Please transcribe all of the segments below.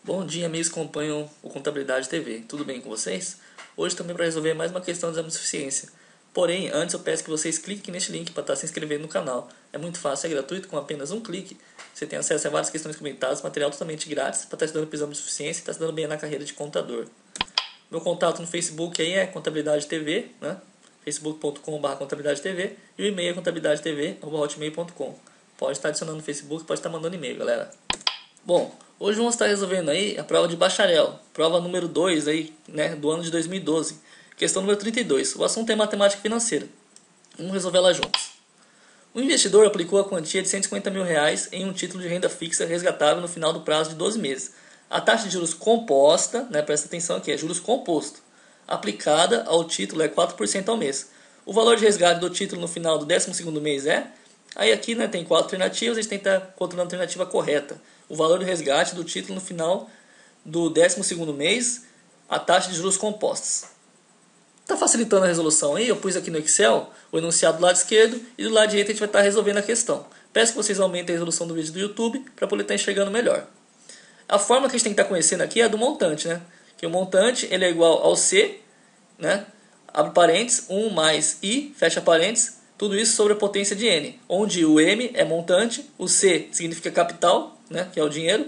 Bom dia, amigos que acompanham o Contabilidade TV. Tudo bem com vocês? Hoje também para resolver mais uma questão de exame de suficiência. Porém, antes eu peço que vocês cliquem aqui neste link para estar se inscrevendo no canal. É muito fácil, é gratuito, com apenas um clique. Você tem acesso a várias questões comentadas, material totalmente grátis para estar estudando para o exame de suficiência e estar se dando bem na carreira de contador. Meu contato no Facebook aí é Contabilidade TV, né? facebook.com/contabilidade TV, e o e-mail é contabilidadetv@hotmail.com. Pode estar adicionando no Facebook, pode estar mandando e-mail, galera. Bom, hoje vamos estar resolvendo aí a prova de bacharel, prova número 2 aí, né, do ano de 2012, questão número 32. O assunto é matemática financeira. Vamos resolver ela juntos. O investidor aplicou a quantia de R$150 mil em um título de renda fixa resgatável no final do prazo de 12 meses. A taxa de juros composta, né, presta atenção aqui, é juros composto, aplicada ao título é 4% ao mês. O valor de resgate do título no final do 12º mês é... Aí aqui, né, tem 4 alternativas, a gente tem que estar encontrando a alternativa correta. O valor do resgate do título no final do 12º mês, a taxa de juros compostos. Está facilitando a resolução aí, eu pus aqui no Excel o enunciado do lado esquerdo e do lado direito a gente vai estar resolvendo a questão. Peço que vocês aumentem a resolução do vídeo do YouTube para poder estar enxergando melhor. A fórmula que a gente tem que estar conhecendo aqui é a do montante, né? Que o montante ele é igual ao C, né? Abre parênteses, 1 mais I, fecha parênteses, tudo isso sobre a potência de N, onde o M é montante, o C significa capital, né, que é o dinheiro,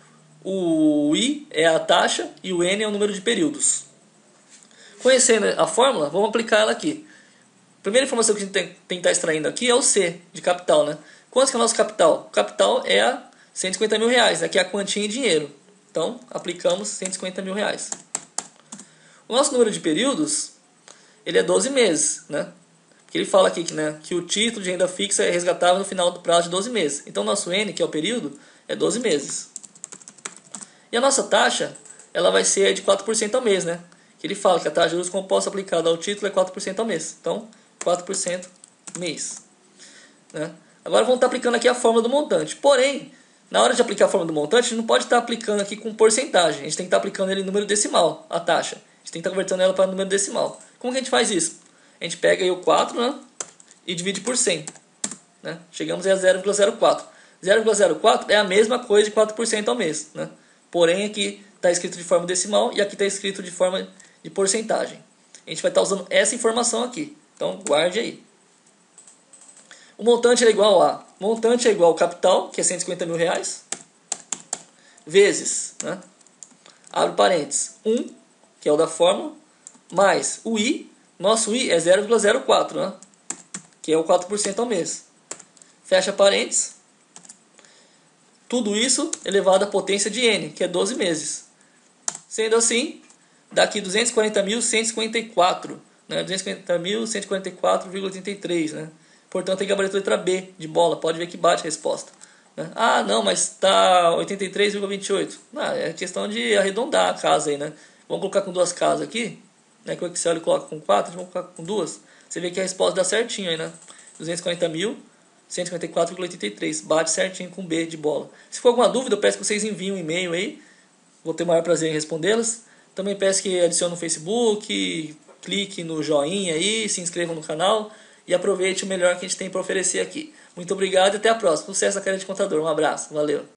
o I é a taxa e o N é o número de períodos. Conhecendo a fórmula, vamos aplicar ela aqui. A primeira informação que a gente tem que estar extraindo aqui é o C, de capital, né? Quanto que é o nosso capital? O capital é R$150 mil, né, que é a quantia em dinheiro. Então, aplicamos R$150 mil. O nosso número de períodos, ele é 12 meses, né? Que ele fala aqui que o título de renda fixa é resgatável no final do prazo de 12 meses. Então, nosso N, que é o período, é 12 meses. E a nossa taxa, ela vai ser de 4% ao mês, né? Que ele fala que a taxa de juros composta aplicada ao título é 4% ao mês. Então, 4% mês. Né? Agora, vamos estar aplicando aqui a fórmula do montante. Porém, na hora de aplicar a fórmula do montante, a gente não pode estar aplicando aqui com porcentagem. A gente tem que estar aplicando ele em número decimal, a taxa. A gente tem que estar convertendo ela para número decimal. Como que a gente faz isso? A gente pega aí o 4, né, e divide por 100. Né? Chegamos aí a 0,04. 0,04 é a mesma coisa de 4% ao mês. Né? Porém, aqui está escrito de forma decimal e aqui está escrito de forma de porcentagem. A gente vai estar usando essa informação aqui. Então, guarde aí. O montante é igual a... Montante é igual ao capital, que é R$150 mil, vezes, né, abre parênteses, 1, que é o da fórmula, mais o I. Nosso I é 0,04, né? Que é o 4% ao mês. Fecha parênteses. Tudo isso elevado à potência de N, que é 12 meses. Sendo assim, daqui 240.154, né? 240.144,83, né? Portanto, tem gabarito letra B de bola. Pode ver que bate a resposta. Né? Ah, não, mas está 83,28. É questão de arredondar a casa aí, né? Vamos colocar com duas casas aqui. Né, que o Excel ele coloca com 4, vamos colocar com 2. Você vê que a resposta dá certinho aí, né? 240.154,83. Bate certinho com B de bola. Se for alguma dúvida, eu peço que vocês enviem um e-mail aí. Vou ter o maior prazer em respondê-las. Também peço que adicionem no Facebook, clique no joinha aí, se inscrevam no canal e aproveite o melhor que a gente tem para oferecer aqui. Muito obrigado e até a próxima. Sucesso na carreira de contador. Um abraço. Valeu.